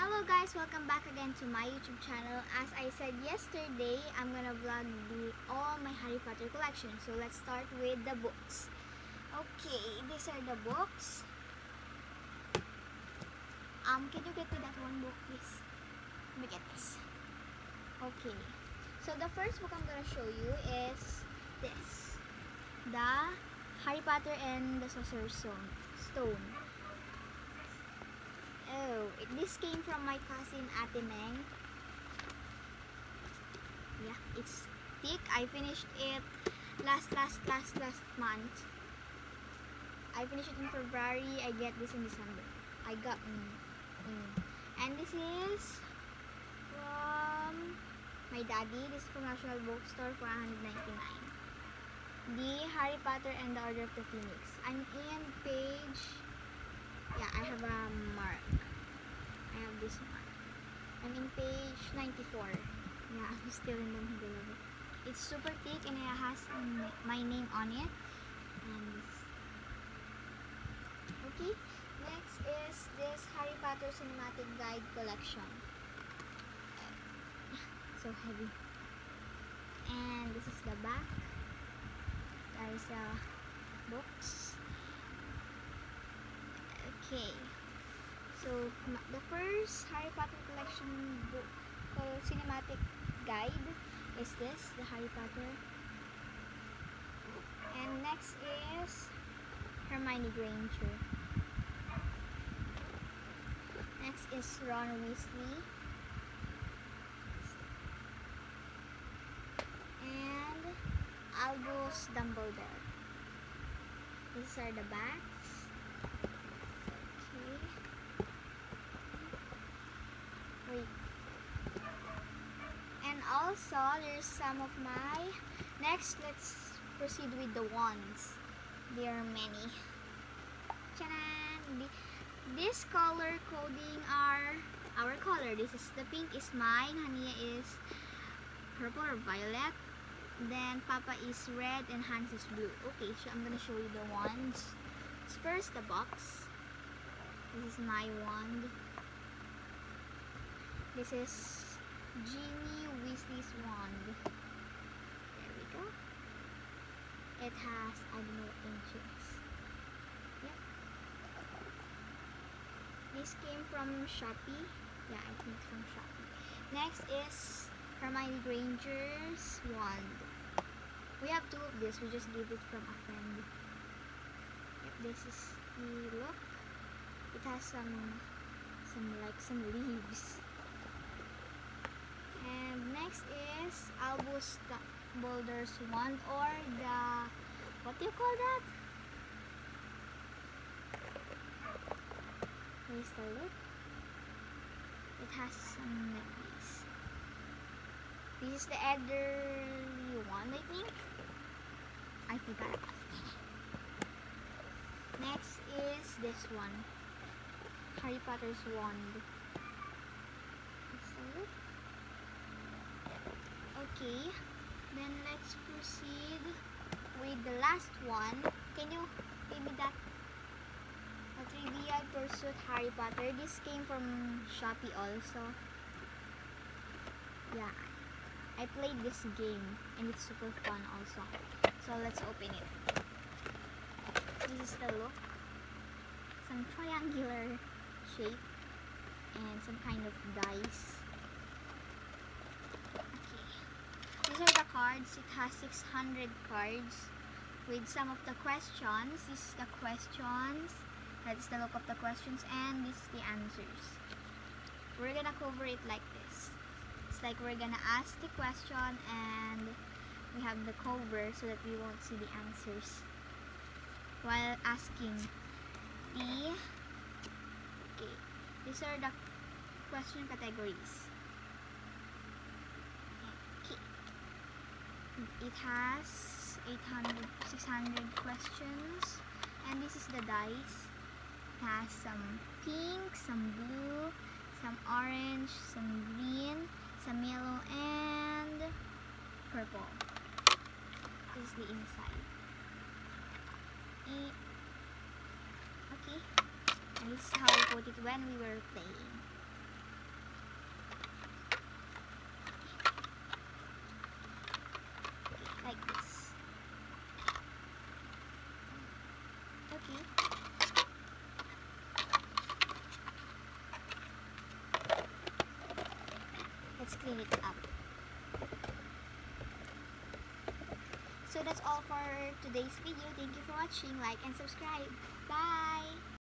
Hello guys, welcome back again to my YouTube channel. As I said yesterday, I'm gonna vlog all my Harry Potter collection. So let's start with the books. Okay, these are the books. Can you get me that one book, please? Let me get this. Okay, so the first book I'm gonna show you is this, the Harry Potter and the Sorcerer's Stone. Oh, this came from my cousin Ate Meng. Yeah, it's thick. I finished it last month. I finished it in February. I get this in December. I got and this is from my daddy. This is from National Bookstore for $199. The Harry Potter and the Order of the Phoenix. I'm in page. Yeah, I have a mark. I have this mark. I'm in page 94. Yeah, I'm still in the middle of it. It's super thick and it has my name on it. And okay, next is this Harry Potter Cinematic Guide Collection. So heavy. And this is the back. There's books. Okay, so the first Harry Potter collection book called Cinematic Guide is this, the Harry Potter. And next is Hermione Granger. Next is Ron Weasley. And Albus Dumbledore. These are the backs. And also there's some of my next. Let's proceed with the wands. There are many. This color coding are our color. This is the pink is mine, Hania is purple or violet, then Papa is red and Hans is blue. Okay, so I'm gonna show you the wands. First the box. This is my wand. This is Ginny Weasley's wand. There we go. It has, I don't know what inches. Yep. This came from Shopee. Yeah, I think it's from Shopee. Next is Hermione Granger's wand. We have two of this. We just gave it from a friend. Yep, this is the look. It has some leaves. And next is Albus Dumbledore's wand, or the, what do you call that? Here's the look. It has some like this. This is the Elderly wand, I think. I forgot. Next is this one, Harry Potter's wand. Okay, then let's proceed with the last one. Can you give me that? A Trivial Pursuit Harry Potter. This came from Shopee also. Yeah, I played this game and it's super fun also. So let's open it. This is the look. Some triangular shape and some kind of dice. These are the cards. It has 600 cards with some of the questions. This is the questions. That's the look of the questions, and this is the answers. We're gonna cover it like this. It's like we're gonna ask the question and we have the cover so that we won't see the answers while asking. Okay, these are the question categories. It has 600 questions, and this is the dice. It has some pink, some blue, some orange, some green, some yellow, and purple. This is the inside. Okay, and this is how we put it when we were playing. clean it up. So that's all for today's video. Thank you for watching. Like and subscribe. Bye!